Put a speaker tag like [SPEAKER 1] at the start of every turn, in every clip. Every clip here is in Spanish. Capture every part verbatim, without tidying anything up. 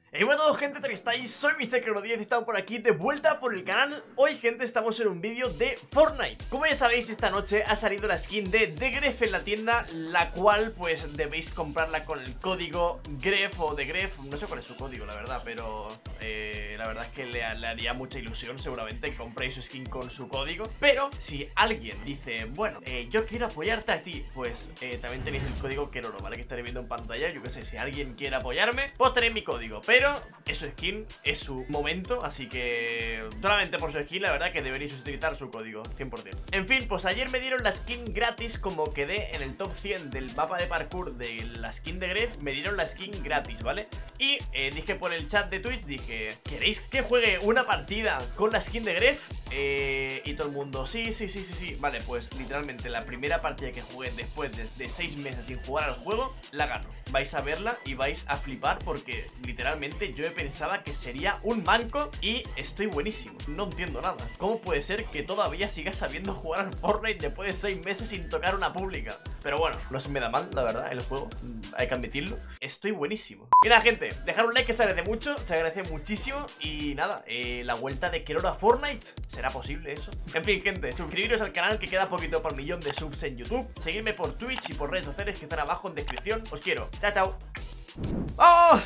[SPEAKER 1] Y bueno, gente, ¿cómo estáis? Soy mister Crono diez y estamos por aquí de vuelta por el canal. Hoy, gente, estamos en un vídeo de Fortnite. Como ya sabéis, esta noche ha salido la skin de The Gref en la tienda, la cual, pues, debéis comprarla con el código Gref o The Gref. No sé cuál es su código, la verdad, pero eh, la verdad es que le, le haría mucha ilusión, seguramente, que compréis su skin con su código. Pero, si alguien dice, bueno, eh, yo quiero apoyarte a ti, pues, eh, también tenéis el código Keroro, ¿vale? Que estaréis viendo en pantalla. Yo qué sé, si alguien quiere apoyarme, pues tenéis mi código. Pero Pero es su skin, es su momento, así que solamente por su skin la verdad que deberéis utilizar su código, cien por cien. En fin, pues ayer me dieron la skin gratis, como quedé en el top cien del mapa de parkour de la skin de Gref, me dieron la skin gratis, ¿vale? Y eh, dije por el chat de Twitch, dije, ¿queréis que juegue una partida con la skin de Gref? Eh, y todo el mundo, sí, sí, sí, sí, sí. Vale, pues literalmente la primera partida que jugué después de, de seis meses sin jugar al juego, la gano. Vais a verla y vais a flipar porque literalmente yo pensaba que sería un manco y estoy buenísimo. No entiendo nada. ¿Cómo puede ser que todavía sigas sabiendo jugar al Fortnite después de seis meses sin tocar una pública? Pero bueno, no se me da mal, la verdad, el juego. Hay que admitirlo. Estoy buenísimo. Y nada, gente, dejar un like que se agradece mucho. Se agradece muchísimo. Y nada, eh, la vuelta de Keroro a Fortnite. ¿Será posible eso? En fin, gente, suscribiros al canal que queda poquito para el millón de subs en YouTube. Seguidme por Twitch y por redes sociales que están abajo en descripción. Os quiero. Chao, chao. ¡Oh!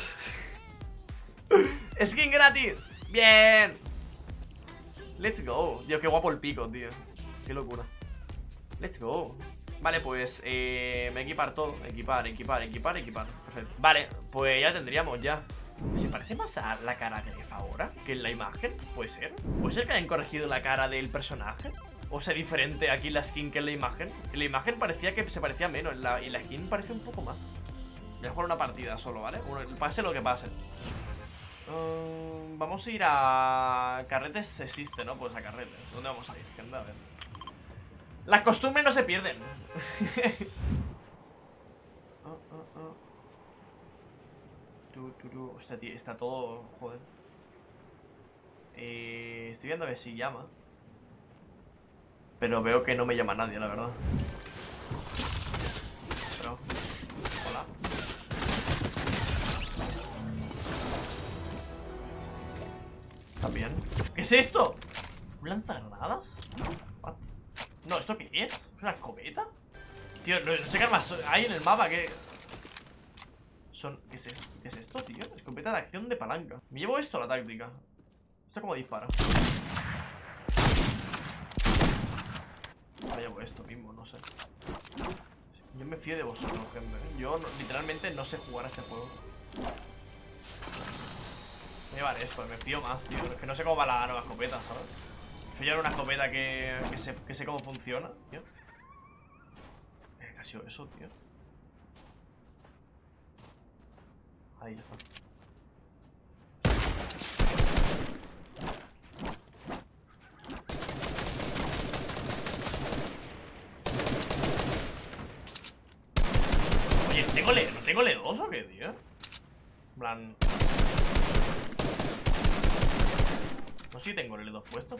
[SPEAKER 1] Skin gratis. Bien. Let's go. Dios, qué guapo el pico, tío. Qué locura. Let's go. Vale, pues eh, me equipar todo. Equipar, equipar, equipar, equipar. Perfecto. Vale, pues ya tendríamos ya. ¿Se parece más a la cara de Gref ahora que en la imagen? ¿Puede ser? ¿Puede ser que hayan corregido la cara del personaje? ¿O sea diferente aquí la skin que en la imagen? En la imagen parecía que se parecía menos en la, y la skin parece un poco más. Voy a jugar una partida solo, ¿vale? Pase lo que pase. Uh, vamos a ir a... Carretes existe, ¿no? Pues a Carretes. ¿Dónde vamos a ir? Gente, a ver. Las costumbres no se pierden. uh, uh, uh. Tu, tu, tu. Hostia, tío, está todo... Joder. eh, Estoy viendo a ver si llama. Pero veo que no me llama nadie, la verdad. Pero... Hola. También. ¿Qué es esto? ¿Un lanzagranadas? What? No, ¿esto qué es? ¿Es una escopeta? Tío, no sé qué armas hay en el mapa que... Son... ¿Qué es esto? ¿Qué es esto, tío? Escopeta de acción de palanca. Me llevo esto a la táctica. ¿Esto cómo dispara? Me llevo esto mismo, no sé. Yo me fío de vosotros, gente. Yo no, literalmente no sé jugar a este juego. Voy a llevar esto, me fío más, tío. Es que no sé cómo va la nueva escopeta, ¿sabes? Voy a llevar una escopeta que, que, sé, que sé cómo funciona, tío. ¿Qué ha sido eso, tío? Ahí ya está. Oye, ¿tengo le ¿no tengo L dos o qué, tío? En plan... No sé si tengo el L dos puesto.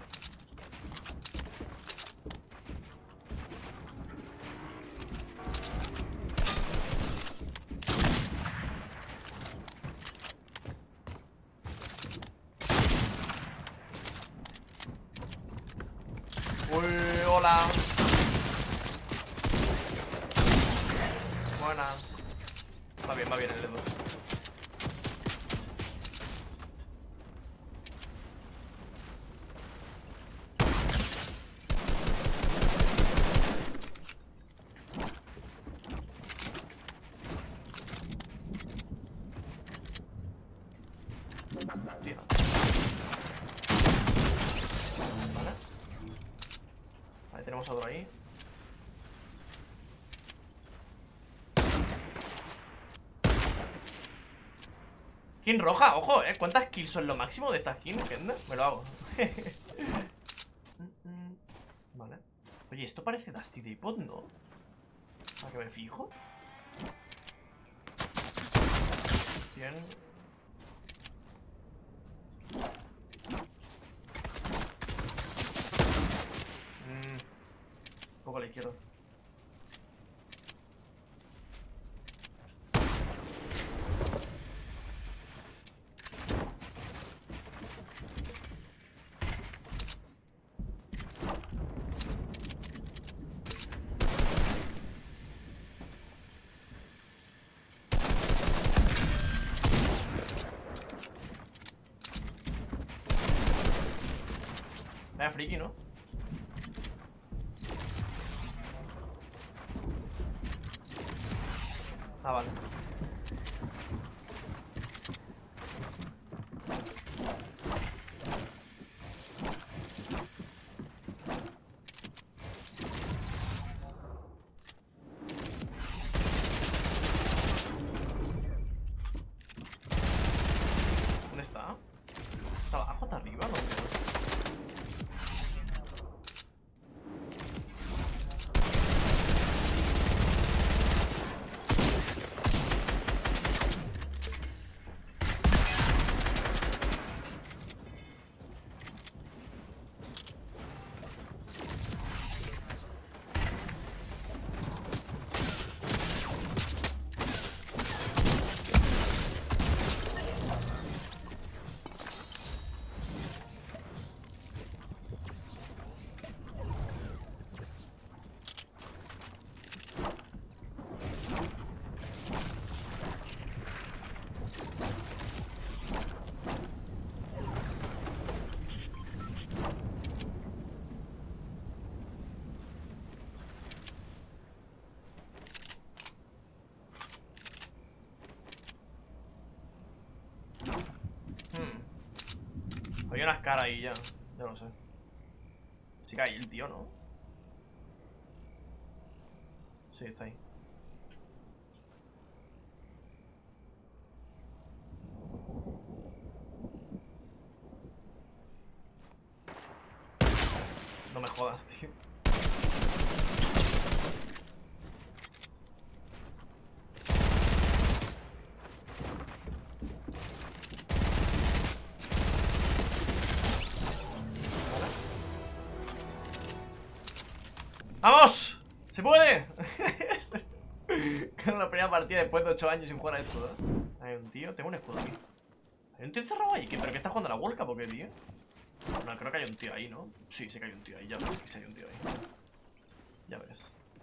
[SPEAKER 1] Uy, hola. Buenas. Va bien, va bien el L dos. Tío. Vale. Vale, tenemos otro ahí. Skin roja, ojo, eh. ¿Cuántas kills son lo máximo de esta skin? ¿Entiendes? Me lo hago. Vale. Oye, esto parece Dusty Daypod, ¿no? ¿Para que me fijo? Bien. Mm. Un poco a la izquierda. Vaya friki, ¿no? Ah, vale. ¿Dónde está? ¿Está abajo? ¿Está arriba? No. Hay unas caras ahí ya. Ya lo sé. Sí que hay el tío, ¿no? Sí, está ahí. No me jodas, tío. ¡Vamos! ¡Se puede! Con la primera partida después de ocho años sin jugar a esto, ¿eh? Hay un tío, tengo un escudo aquí. ¿Hay un tío encerrado ahí? ¿Pero qué está jugando a la World Cup o qué, tío? No, creo que hay un tío ahí, ¿no? Sí, sé que hay un tío ahí, ya ves que sí hay un tío ahí. Ya ves.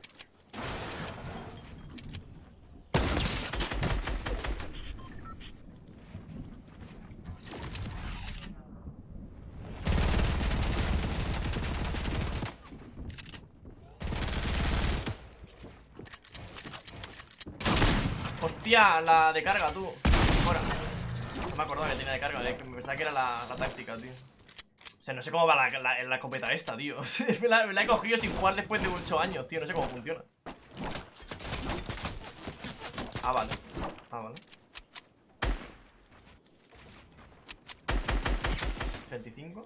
[SPEAKER 1] Hostia, la de carga, tú. Fuera. No me acordaba que tenía de carga, de que me pensaba que era la, la táctica, tío. O sea, no sé cómo va la, la, la escopeta esta, tío. me, la, me la he cogido sin jugar después de ocho años, tío. No sé cómo funciona. Ah, vale. Ah, vale. veinticinco.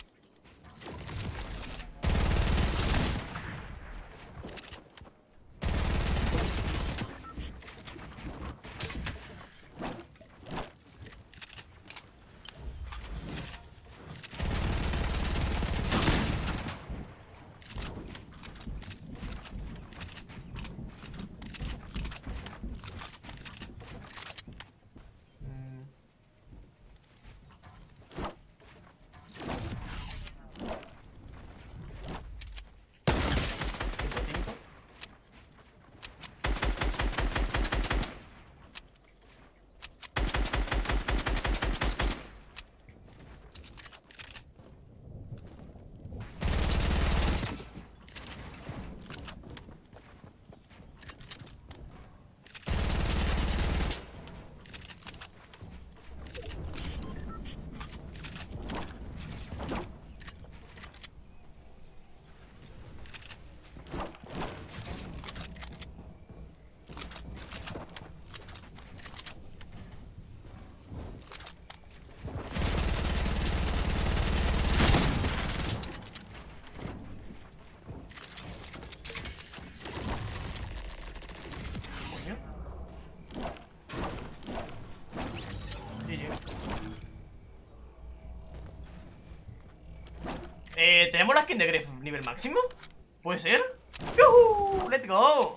[SPEAKER 1] Eh, ¿tenemos la skin de Gref nivel máximo? ¿Puede ser? ¡Yuhu! ¡Let's go!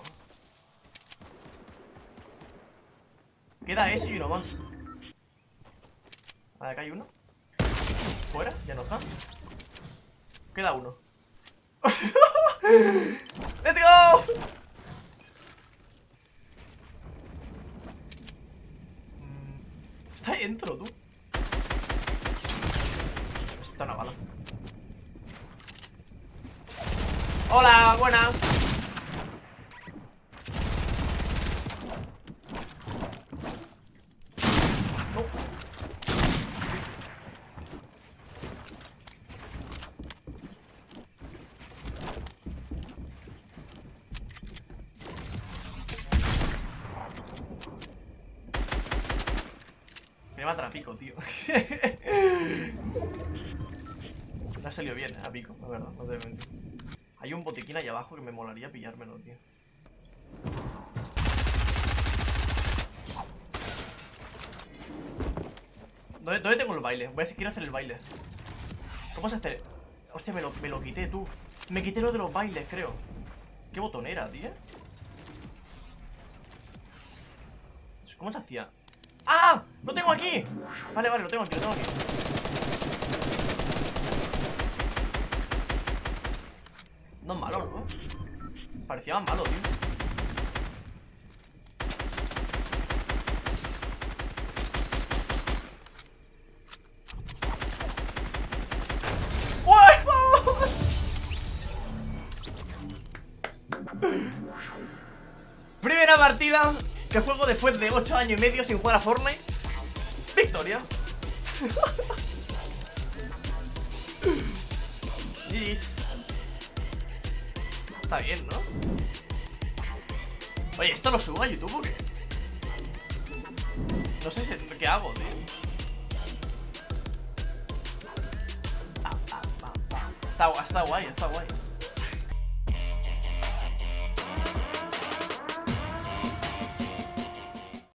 [SPEAKER 1] Queda ese y uno más. Vale, acá hay uno. Fuera, ya no está. Queda uno. ¡Let's go! Está ahí dentro, tú. Está una bala. Hola, buenas. No. Me matan a Pico, tío. No ha salido bien, ¿eh? A Pico, la verdad, no te voy a mentir. Hay un botiquín ahí abajo que me molaría pillármelo, tío. ¿Dónde, ¿Dónde tengo el baile? Voy a decir, quiero hacer el baile. ¿Cómo se hace? Hostia, me lo, me lo quité, tú. Me quité lo de los bailes, creo. ¿Qué botón era, tío? ¿Cómo se hacía? ¡Ah! ¡Lo tengo aquí! Vale, vale, lo tengo aquí, lo tengo aquí. No es malo, ¿no? Parecía más malo, tío. Primera partida que juego después de ocho años y medio sin jugar a Fortnite. Victoria. Yes. Está bien, ¿no? Oye, ¿esto lo subo a YouTube o qué? No sé si, qué hago, tío. Ah, ah, ah, ah. Está, está guay, está guay.